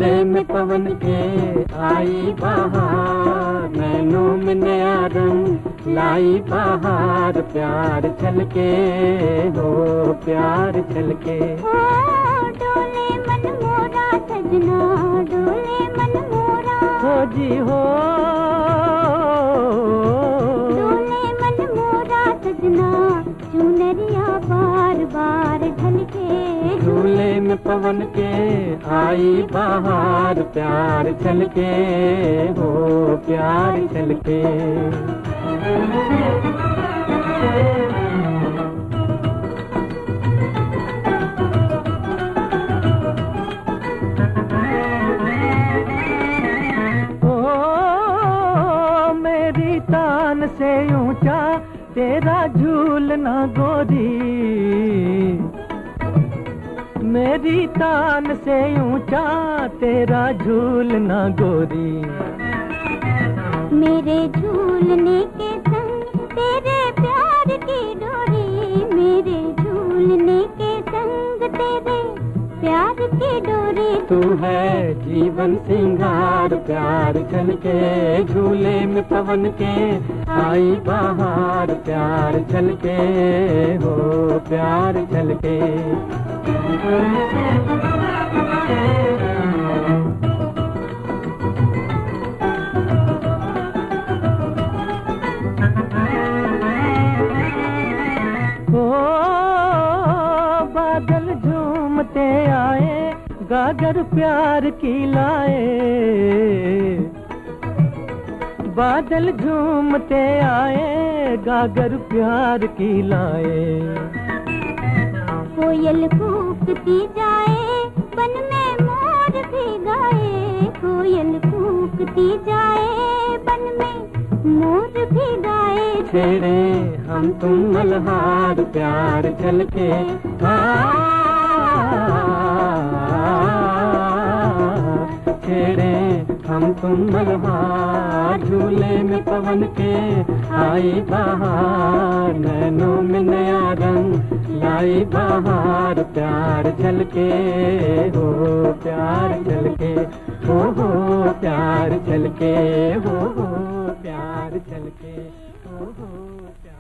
झूले में पवन के आई बहार, नैनों में नया रंग लाई बहार, प्यार छलके हो प्यार छलके। डोले मन मोरा सजना, डोले मन मोरा हो जी हो, डोले मन मोरा सजना, चुनरिया बार बार ढलके। झूले में पवन के आई बहार, प्यार छलके हो प्यार छलके। मेरी तान से ऊंचा तेरा झूलना गोरी, मेरी तान से ऊंचा तेरा झूलना गोरी। मेरे झूलने के संग तेरे प्यार की डोरी, मेरे झूलने के संग तेरे प्यार की डोरी। तू है जीवन सिंगार, प्यार छलके झूले में पवन के आई बहार, प्यार छलके हो प्यार छलके। बादल झूमते आए गागर प्यार की लाए, बादल झूमते आए गागर प्यार की लाए। कोयल कूकती जाए बन में मोर भी गाए, कोयल कूकती जाए बन में मोर भी गाए। छेड़े हम तुम मल्हार, प्यार छलके छेड़े हम तुम मल्हार, झूले में पवन के आई बहार, नैनों में नया रंग लाई बहार, प्यार छलके हो प्यार छलके हो प्यार छलके हो प्यार छलके हो प्यार।